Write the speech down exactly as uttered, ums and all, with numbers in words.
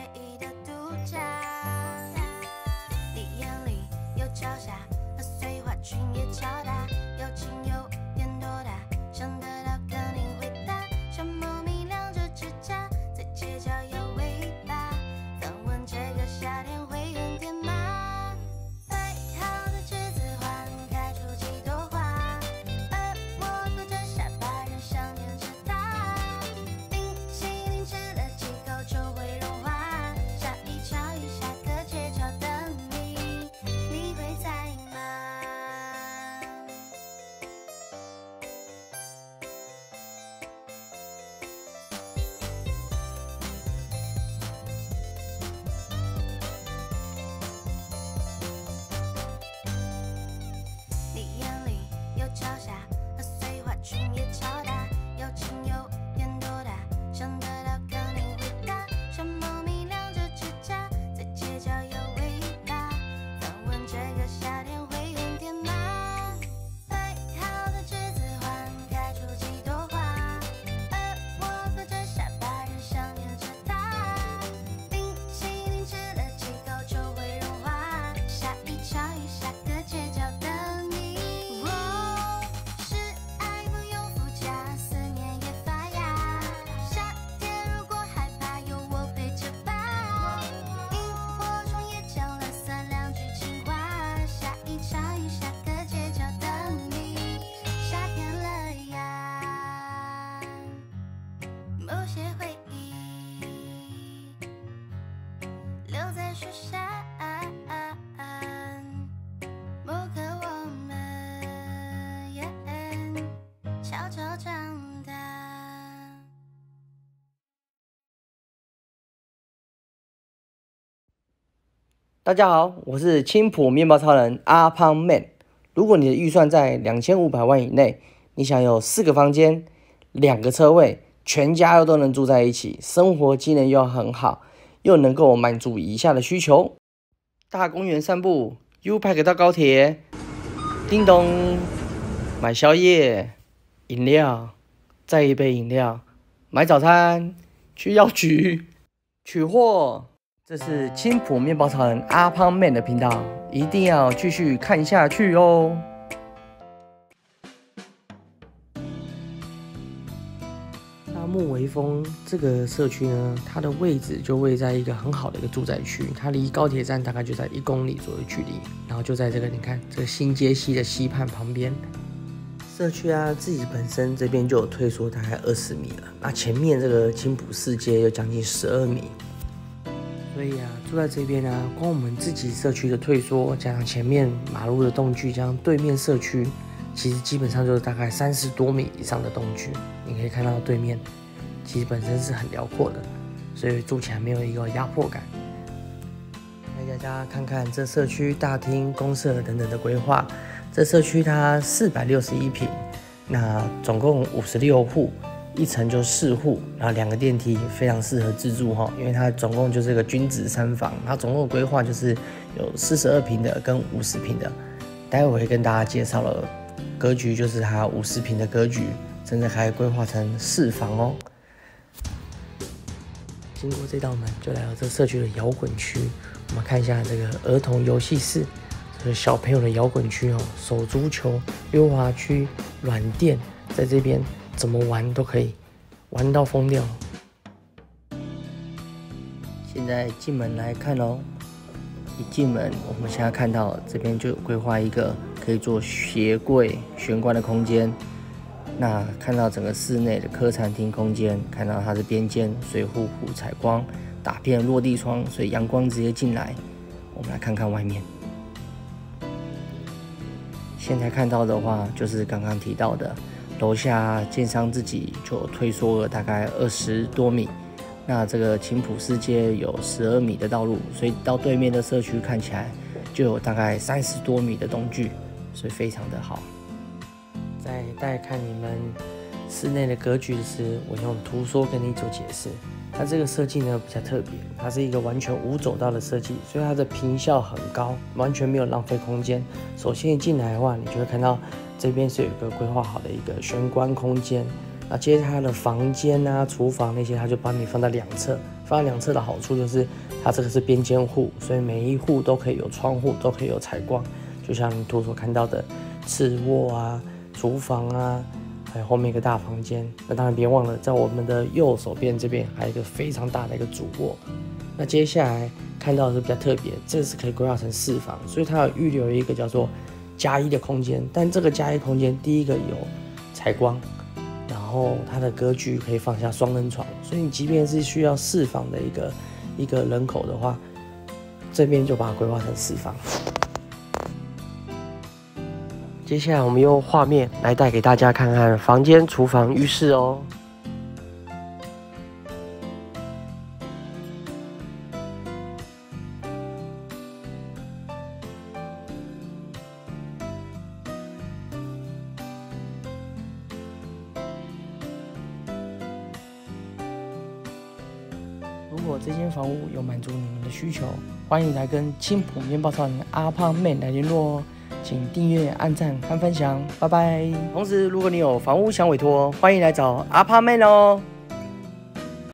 忆的独家。你眼里有朝霞和碎花裙也敲打，有情有点多大，想得到肯定会答。像猫咪两只指甲在街角有尾巴，反问这个夏天会很甜吗？最好的栀子花开出几朵花，而我坐着下巴仍想念着它。冰淇淋吃了几口就会融化，下一场雨下个街角等你，你会在吗？你眼里有朝霞和碎花裙也敲打，有情有点多大，想得到肯定会答。像猫咪两只指甲在街角有尾巴，反问这个夏天会很甜吗？最好的栀子花开出几朵花，而我坐着下巴仍想念着它。冰淇淋吃了几口就会融化，下一场雨下个街角等你。我是爱不用附加，思念也发芽。夏天如果害怕，有我陪着吧。萤火虫也讲了三两句情话，下一场雨下个街角等你。夏天了呀，某些回忆留在树下。某刻我们也悄悄长大。 大家好，我是青浦面包超人阿胖 man。如果你的预算在两千五百万以内，你想有四个房间、两个车位，全家又都能住在一起，生活机能又很好，又能够满足以下的需求：大公园散步 ，U-Pack 到高铁，叮咚，买宵夜、饮料，再一杯饮料，买早餐，去药局取货。这是青浦面包超人阿胖 man 的频道，一定要继续看下去哦。那木微风这个社区呢，它的位置就位在一个很好的一个住宅区，它离高铁站大概就在一公里左右距离，然后就在这个你看这个新街溪的溪畔旁边。社区啊，自己本身这边就有退缩大概二十米了，那前面这个青浦四街有将近十二米。所以啊，住在这边啊，光我们自己社区的退缩，加上前面马路的动距，加上对面社区，其实基本上就是大概三十多米以上的动距。你可以看到对面，其实本身是很辽阔的，所以住起来没有一个压迫感。带大家看看这社区大厅、公社等等的规划。这社区它四百六十一坪，那总共五十六户。一层就四户，然后两个电梯，非常适合自住哈，因为它总共就是个均值三房，它总共规划就是有四十二坪的跟五十坪的，待会会跟大家介绍了格局，就是它五十坪的格局，真的还规划成四房哦。经过这道门，就来到这社区的摇滚区，我们看一下这个儿童游戏室，这是小朋友的摇滚区哦，手足球、溜滑区、软垫，在这边。怎么玩都可以，玩到疯掉。现在进门来看哦，一进门，我们现在看到这边就有规划一个可以做鞋柜玄关的空间。那看到整个室内的客餐厅空间，看到它的边间水户户采光，打片落地窗，所以阳光直接进来。我们来看看外面。现在看到的话，就是刚刚提到的。楼下建商自己就退缩了大概二十多米，那这个青浦四街有十二米的道路，所以到对面的社区看起来就有大概三十多米的东距，所以非常的好。在带看你们室内的格局时，我用图说跟你做解释。它这个设计呢比较特别，它是一个完全无走道的设计，所以它的坪效很高，完全没有浪费空间。首先一进来的话，你就会看到这边是有一个规划好的一个玄关空间，那接着它的房间啊、厨房那些，它就帮你放到两侧， 放在两侧的好处就是，它这个是边间户，所以每一户都可以有窗户，都可以有采光。就像你图所看到的次卧啊、厨房啊，还有后面一个大房间。那当然别忘了，在我们的右手边这边还有一个非常大的一个主卧。那接下来看到的是比较特别，这是可以规划成四房，所以它有预留一个叫做加一的空间。但这个加一空间，第一个有采光，然后它的格局可以放下双人床，所以你即便是需要四房的一个一个人口的话，这边就把它规划成四房。接下来我们用画面来带给大家看看房间、厨房、浴室哦。如果这间房屋有满足你们的需求，欢迎来跟青浦面包超人阿胖妹来联络哦。请订阅、按赞和分享，拜拜。同时，如果你有房屋想委托，欢迎来找阿胖妹哦。